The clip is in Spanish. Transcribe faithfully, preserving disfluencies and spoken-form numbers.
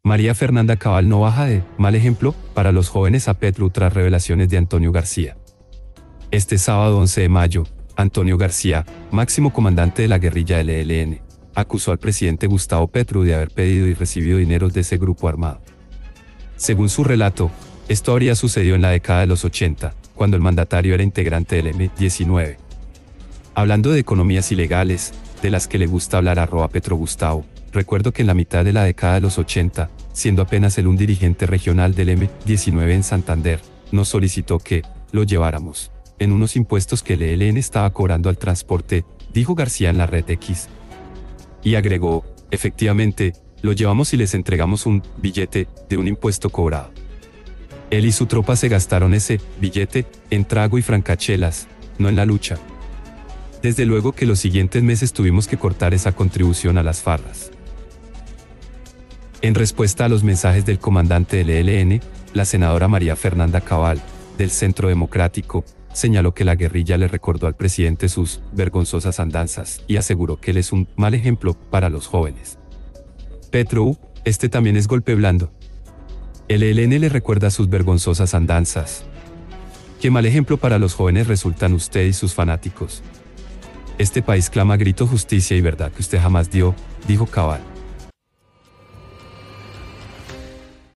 María Fernanda Cabal no baja de mal ejemplo para los jóvenes a Petro tras revelaciones de Antonio García. Este sábado once de mayo, Antonio García, máximo comandante de la guerrilla del E L N, acusó al presidente Gustavo Petro de haber pedido y recibido dineros de ese grupo armado. Según su relato, esto habría sucedido en la década de los ochenta, cuando el mandatario era integrante del eme diecinueve. Hablando de economías ilegales, de las que le gusta hablar arroba Petro Gustavo, recuerdo que en la mitad de la década de los ochenta, siendo apenas él un dirigente regional del eme diecinueve en Santander, nos solicitó que lo lleváramos en unos impuestos que el E L N estaba cobrando al transporte, dijo García en la red X. Y agregó, efectivamente, lo llevamos y les entregamos un billete de un impuesto cobrado. Él y su tropa se gastaron ese billete en trago y francachelas, no en la lucha. Desde luego que los siguientes meses tuvimos que cortar esa contribución a las farras. En respuesta a los mensajes del comandante del E L N, la senadora María Fernanda Cabal, del Centro Democrático, señaló que la guerrilla le recordó al presidente sus vergonzosas andanzas y aseguró que él es un mal ejemplo para los jóvenes. Petro, este también es golpe blando. El E L N le recuerda sus vergonzosas andanzas. Qué mal ejemplo para los jóvenes resultan usted y sus fanáticos. Este país clama a grito justicia y verdad que usted jamás dio, dijo Cabal.